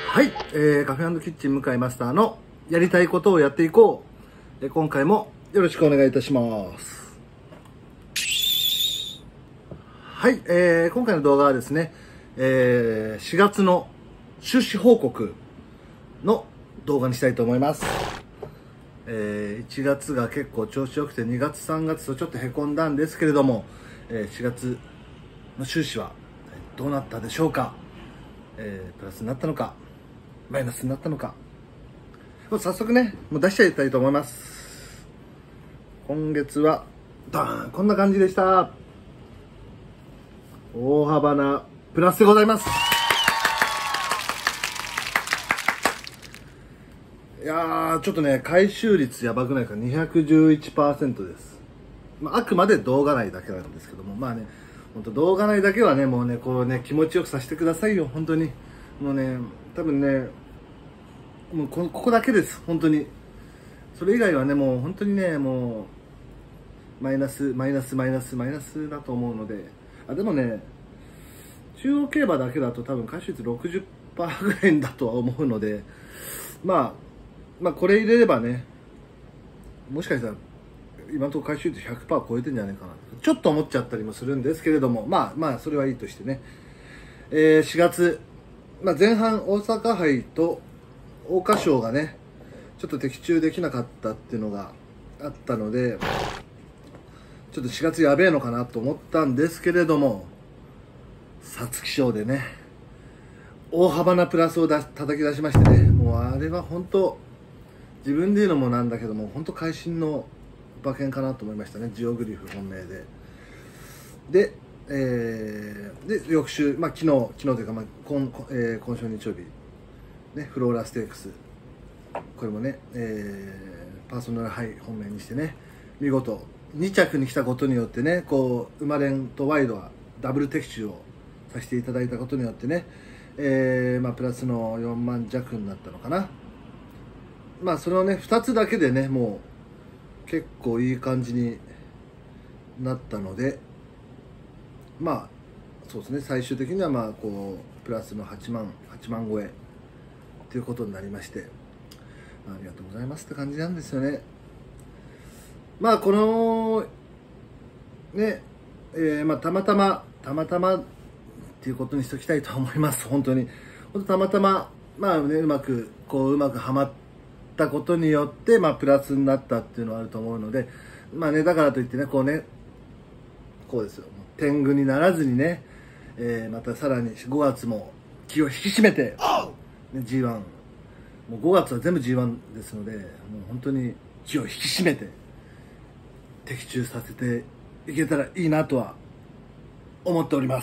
はい、カフェ&キッチン向井マスターのやりたいことをやっていこう。今回もよろしくお願いいたします。はい、今回の動画はですね、4月の収支報告の動画にしたいと思います。1月が結構調子よくて2月3月とちょっとへこんだんですけれども、4月の収支はどうなったでしょうか。プラスになったのかマイナスになったのか、もう早速ねもう出しちゃいたいと思います。今月はこんな感じでした。大幅なプラスでございます。いやーちょっとね回収率やばくないか、 211% です。あくまで動画内だけなんですけども、まあね本当動画内だけはねもうねこうね気持ちよくさせてくださいよ。本当にもうね多分ねもうここだけです本当に。それ以外はねもう本当にねもうマイナスだと思うので、でもね中央競馬だけだと多分回収率 60% ぐらいだとは思うので、まあこれ入れればねもしかしたら今のところ回収率 100% 超えてんじゃないかなちょっと思っちゃったりもするんですけれども、まあそれはいいとしてね、4月、前半大阪杯と桜花賞がねちょっと的中できなかったっていうのがあったので、ちょっと4月やべえのかなと思ったんですけれども、皐月賞でね大幅なプラスを叩き出しましてね、もうあれは本当自分で言うのもなんだけども本当会心の馬券かなと思いましたね。ジオグリフ本命で翌週、昨日というか、今週日曜日ねフローラステークス、これもね、パーソナルハイ本命にしてね見事2着に来たことによってね、こう馬連とワイドはダブル的中をさせていただいたことによってね、プラスの4万弱になったのかな。それをね2つだけでねもう結構いい感じになったので、そうですね、最終的にはこうプラスの8万超えということになりまして、ありがとうございますって感じなんですよね。このね、たまたまっていうことにしておきたいと思います。本当にたまたまうまくはまったことによってプラスになったっていうのはあると思うので、だからといってねこうですよ、天狗にならずにね、またさらに5月も気を引き締めて、G1 もう5月は全部 G1 ですので、もう本当に気を引き締めて的中させていけたらいいなとは思っております。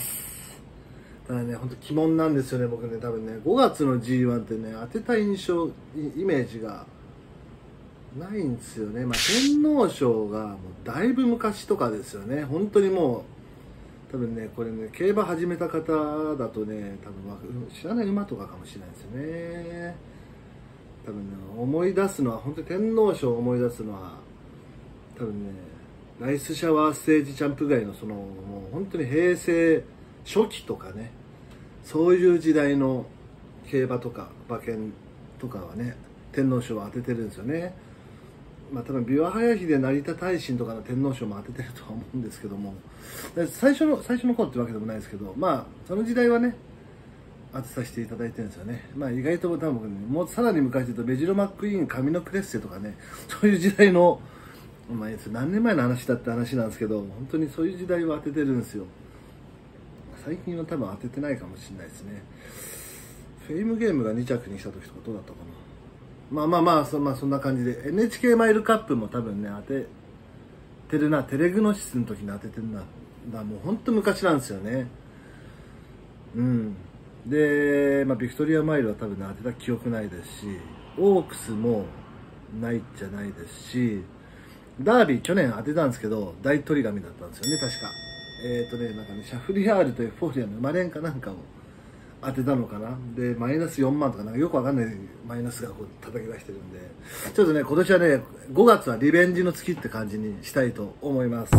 ただね本当鬼門なんですよね。僕ね多分ね5月の G1 ってね当てた印象イメージがないんですよね。天皇賞がもうだいぶ昔とかですよね。本当にもう多分ねこれね競馬始めた方だとね多分知らない馬とかかもしれないですよね。多分ね思い出すのは本当に天皇賞を思い出すのは多分ねライスシャワーステージチャンプぐらいのもう本当に平成初期とかね、そういう時代の競馬とか馬券とかはね天皇賞は当ててるんですよね。多分琵琶早秀成田大臣とかの天皇賞も当ててるとは思うんですけども、最初の頃ってわけでもないですけど、その時代はね当てさせていただいてるんですよね。意外と多分、もうさらに昔で言うとベジロマックイーン神のクレッセとかね、そういう時代の何年前の話だって話なんですけど、本当にそういう時代は当ててるんですよ。最近は多分当ててないかもしれないですね。フェイムゲームが2着にした時とかどうだったかな。そんな感じで NHK マイルカップも多分ね当ててるな。テレグノシスの時に当ててるな。もう本当昔なんですよね。で、ビクトリアマイルは多分ね当てた記憶ないですし、オークスもないじゃないですし、ダービー去年当てたんですけど大鳥神だったんですよね確か。シャフリヤールとエフォーリアの生まれんかなんかを当てたのかな。でマイナス4万とかよくわかんないマイナスがこう叩き出してるんで、ちょっとね今年はね5月はリベンジの月って感じにしたいと思います。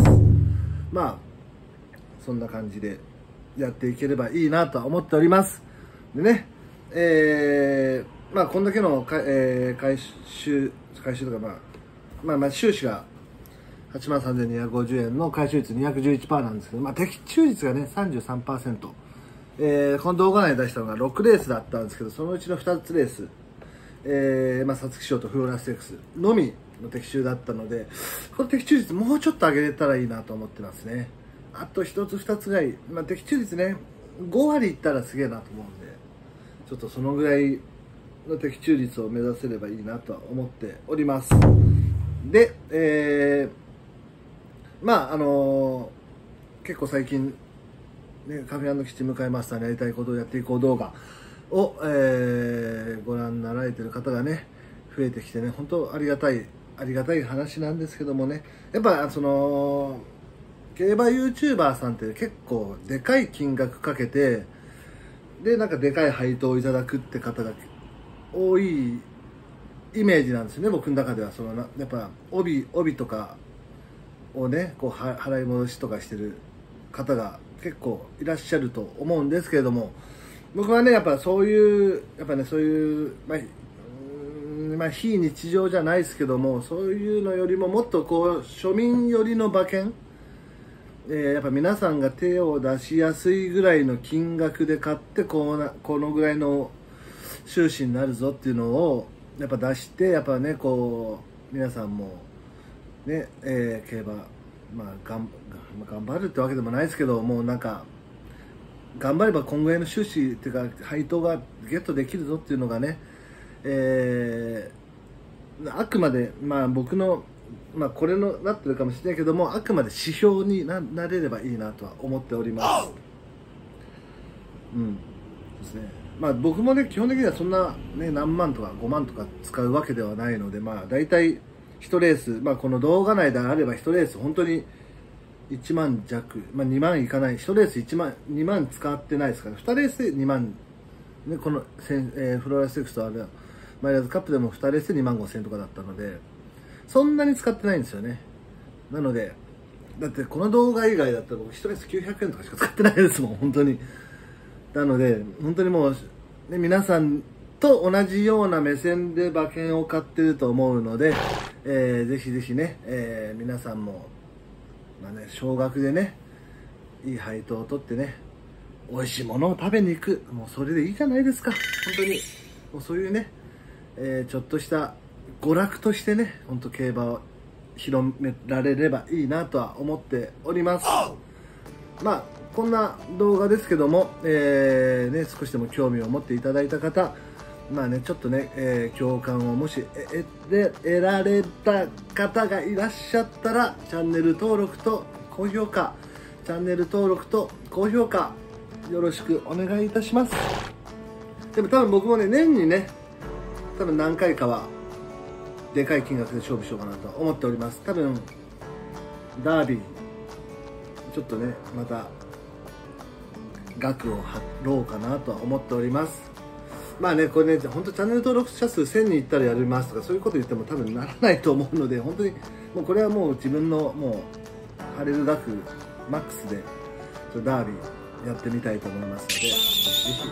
そんな感じでやっていければいいなとは思っております。でねまあこんだけの回収とか、収支が83,250円の回収率 211% なんですけど、まあ、的中率がね 33%、この動画内に出したのが6レースだったんですけど、そのうちの2つレース、皐月賞とフローラス X のみの的中だったので、この的中率もうちょっと上げれたらいいなと思ってますね。あと1つ2つぐらい、的中率ね5割いったらすげえなと思うんで、ちょっとそのぐらいの的中率を目指せればいいなとは思っております。で、結構最近、ね、カフェ&キッチン向井マスターのやりたいことをやっていこう動画を、ご覧になられてる方がね増えてきてね、本当ありがたい話なんですけどもね、やっぱその競馬 YouTuber さんって結構でかい金額かけて、でなんかでかい配当をいただくって方が多いイメージなんですよね、僕の中では。やっぱ帯とかをねこう払い戻しとかしてる方が結構いらっしゃると思うんですけれども、僕はねやっぱそういう非日常じゃないですけども、そういうのよりももっとこう庶民寄りの馬券、やっぱ皆さんが手を出しやすいぐらいの金額で買ってこのぐらいの収支になるぞっていうのをやっぱ出して、やっぱねこう皆さんもね、競馬頑張るってわけでもないですけど、もうなんか頑張ればこんぐらいの収支っていうか配当がゲットできるぞっていうのがね、あくまで僕のこれのなってるかもしれないけども、あくまで指標になれればいいなとは思っております。ですね。僕もね基本的にはそんなね何万とか5万とか使うわけではないので、だいたい1レース、この動画内であれば1レース本当に1万弱、2万いかない、1レース2万使ってないですから、2レースで2万、ね、このフローラス X とマイラーズカップでも2レースで2万5千とかだったので、そんなに使ってないんですよね。なのでだってこの動画以外だったら僕1レース900円とかしか使ってないですもん、本当に。なので本当にもう、ね、皆さんと同じような目線で馬券を買ってると思うので、ぜひぜひね、皆さんも、少額でねいい配当を取ってね美味しいものを食べに行く、もうそれでいいじゃないですか。本当にもうそういうね、ちょっとした娯楽としてね、本当競馬を広められればいいなとは思っております。こんな動画ですけども、少しでも興味を持っていただいた方、ちょっとね、共感をもし得られた方がいらっしゃったら、チャンネル登録と高評価よろしくお願いいたします。でも多分僕もね年にね多分何回かはでかい金額で勝負しようかなと思っております。多分ダービーちょっとねまた額を張ろうかなとは思っております。これね本当チャンネル登録者数1000人いったらやりますとかそういうこと言っても多分ならないと思うので、本当にもうこれはもう自分のもう張れる額マックスでダービーやってみたいと思いますので、ぜひ、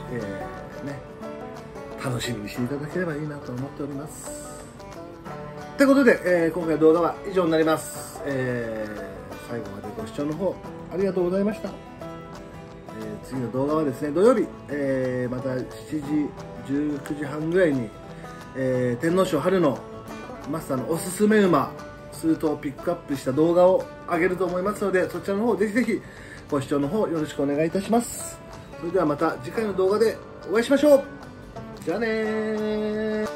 楽しみにしていただければいいなと思っております。ということで、今回の動画は以上になります。最後までご視聴の方ありがとうございました。次の動画はですね土曜日、また7時19時半ぐらいに、天皇賞春のマスターのおすすめ馬数頭をピックアップした動画を上げると思いますので、そちらの方ぜひぜひご視聴の方よろしくお願いいたします。それではまた次回の動画でお会いしましょう。じゃあねー。